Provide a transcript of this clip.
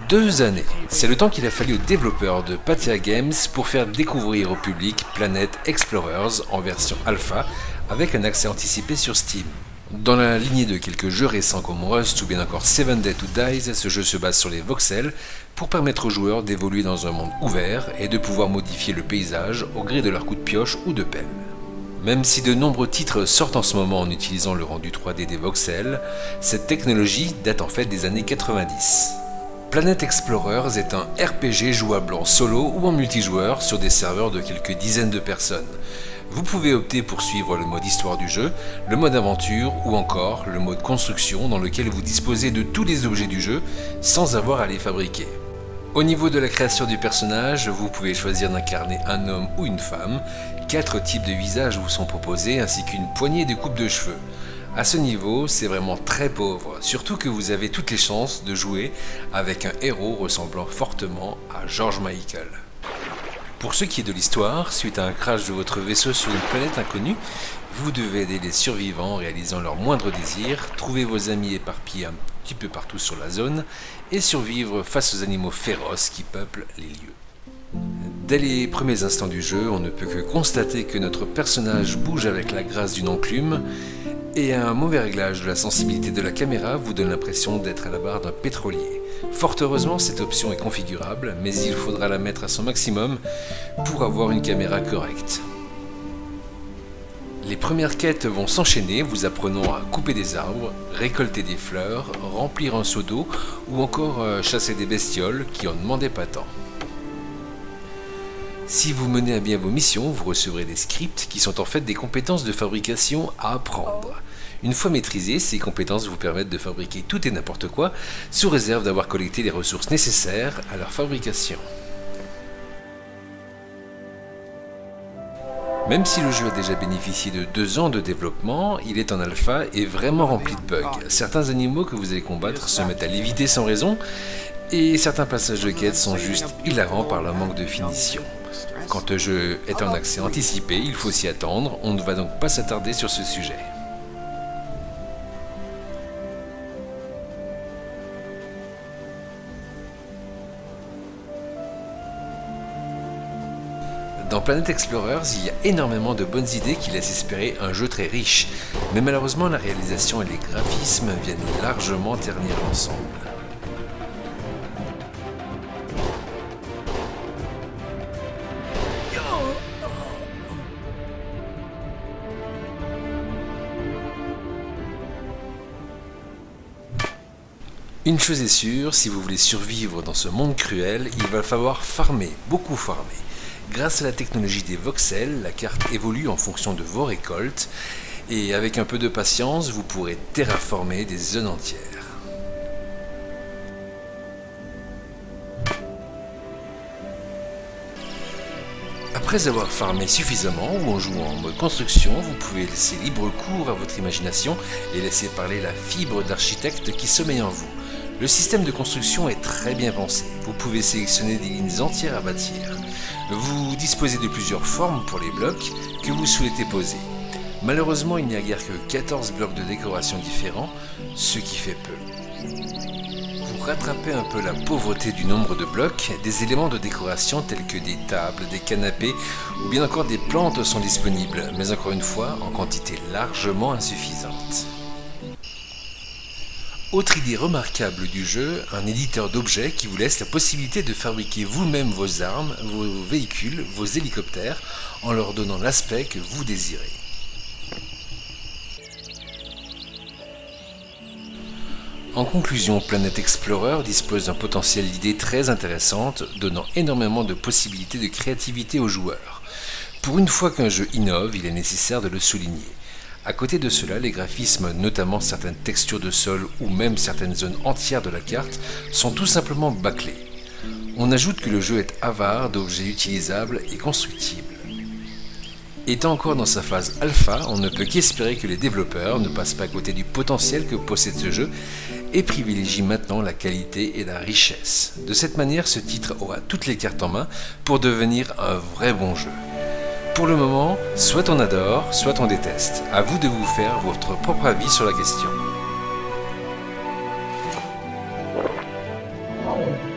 2 années, c'est le temps qu'il a fallu aux développeurs de Pathea Games pour faire découvrir au public Planet Explorers en version alpha avec un accès anticipé sur Steam. Dans la lignée de quelques jeux récents comme Rust ou bien encore 7 Days to Die, ce jeu se base sur les voxels pour permettre aux joueurs d'évoluer dans un monde ouvert et de pouvoir modifier le paysage au gré de leurs coups de pioche ou de pelle. Même si de nombreux titres sortent en ce moment en utilisant le rendu 3D des voxels, cette technologie date en fait des années 90. Planet Explorers est un RPG jouable en solo ou en multijoueur sur des serveurs de quelques dizaines de personnes. Vous pouvez opter pour suivre le mode histoire du jeu, le mode aventure ou encore le mode construction dans lequel vous disposez de tous les objets du jeu sans avoir à les fabriquer. Au niveau de la création du personnage, vous pouvez choisir d'incarner un homme ou une femme, 4 types de visages vous sont proposés ainsi qu'une poignée de coupes de cheveux. À ce niveau, c'est vraiment très pauvre, surtout que vous avez toutes les chances de jouer avec un héros ressemblant fortement à George Michael. Pour ce qui est de l'histoire, suite à un crash de votre vaisseau sur une planète inconnue, vous devez aider les survivants en réalisant leurs moindres désirs, trouver vos amis éparpillés un petit peu partout sur la zone et survivre face aux animaux féroces qui peuplent les lieux. Dès les premiers instants du jeu, on ne peut que constater que notre personnage bouge avec la grâce d'une enclume et un mauvais réglage de la sensibilité de la caméra vous donne l'impression d'être à la barre d'un pétrolier. Fort heureusement, cette option est configurable, mais il faudra la mettre à son maximum pour avoir une caméra correcte. Les premières quêtes vont s'enchaîner, vous apprenant à couper des arbres, récolter des fleurs, remplir un seau d'eau ou encore chasser des bestioles qui en demandaient pas tant. Si vous menez à bien vos missions, vous recevrez des scripts qui sont en fait des compétences de fabrication à apprendre. Une fois maîtrisées, ces compétences vous permettent de fabriquer tout et n'importe quoi, sous réserve d'avoir collecté les ressources nécessaires à leur fabrication. Même si le jeu a déjà bénéficié de 2 ans de développement, il est en alpha et vraiment rempli de bugs. Certains animaux que vous allez combattre se mettent à léviter sans raison, et certains passages de quête sont juste hilarants par leur manque de finition. Quand le jeu est en accès anticipé, il faut s'y attendre, on ne va donc pas s'attarder sur ce sujet. Dans Planet Explorers, il y a énormément de bonnes idées qui laissent espérer un jeu très riche, mais malheureusement la réalisation et les graphismes viennent largement ternir l'ensemble. Une chose est sûre, si vous voulez survivre dans ce monde cruel, il va falloir farmer, beaucoup farmer. Grâce à la technologie des voxels, la carte évolue en fonction de vos récoltes et avec un peu de patience, vous pourrez terraformer des zones entières. Après avoir farmé suffisamment ou en jouant en mode construction, vous pouvez laisser libre cours à votre imagination et laisser parler la fibre d'architecte qui sommeille en vous. Le système de construction est très bien pensé. Vous pouvez sélectionner des lignes entières à bâtir. Vous disposez de plusieurs formes pour les blocs que vous souhaitez poser. Malheureusement, il n'y a guère que 14 blocs de décoration différents, ce qui fait peu. Pour rattraper un peu la pauvreté du nombre de blocs, des éléments de décoration tels que des tables, des canapés ou bien encore des plantes sont disponibles, mais encore une fois en quantité largement insuffisante. Autre idée remarquable du jeu, un éditeur d'objets qui vous laisse la possibilité de fabriquer vous-même vos armes, vos véhicules, vos hélicoptères, en leur donnant l'aspect que vous désirez. En conclusion, Planet Explorer dispose d'un potentiel d'idées très intéressantes, donnant énormément de possibilités de créativité aux joueurs. Pour une fois qu'un jeu innove, il est nécessaire de le souligner. À côté de cela, les graphismes, notamment certaines textures de sol ou même certaines zones entières de la carte, sont tout simplement bâclés. On ajoute que le jeu est avare d'objets utilisables et constructibles. Étant encore dans sa phase alpha, on ne peut qu'espérer que les développeurs ne passent pas à côté du potentiel que possède ce jeu et privilégient maintenant la qualité et la richesse. De cette manière, ce titre aura toutes les cartes en main pour devenir un vrai bon jeu. Pour le moment, soit on adore, soit on déteste. À vous de vous faire votre propre avis sur la question.